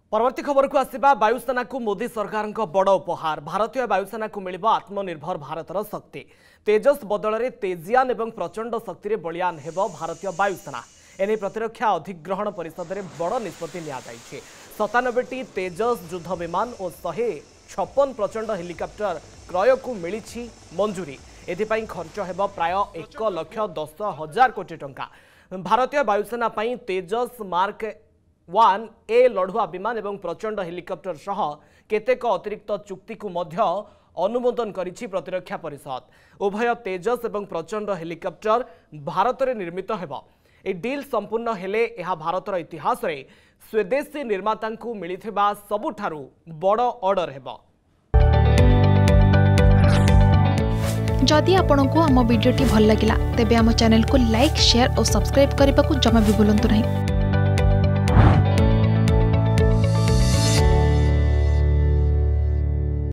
परवर्ती खबर को आसिबा वायुसेना को मोदी सरकार बड़ उपहार। भारतीय वायुसेना को मिल आत्मनिर्भर भारतर शक्ति। तेजस बदल में तेजियान एवं प्रचंड शक्ति बलियान हेब भारतीय वायुसेना। एने प्रतिरक्षा अधिग्रहण परिषद में बड़ निष्पत्ति नि 97टी तेजस युद्ध विमान और 156 प्रचंड हेलिकॉप्टर क्रय को मिली मंजूरी। एथिपाई खर्च हेब प्राय 1,10,000 कोटी टंका। भारतीय वायुसेना पई तेजस मार्क 1A लड़ुआ विमान एवं प्रचंड हेलिकॉप्टर सह केतेक अतिरिक्त चुक्ति को मध्य अनुमोदन करिछि प्रतिरक्षा परिषद। उभय तेजस एवं प्रचंड हेलिकॉप्टर भारत में निर्मित हेब। ए डील संपूर्ण हेले यह भारतर इतिहास रे स्वदेशी निर्माता को मिलिथिबा सबुठारु बड़ ऑर्डर हेब। जदि आपंक आम भिडी भल लगा तेब आम चैनल को लाइक शेयर और सब्सक्राइब करने को जमा भी भूलु नहीं।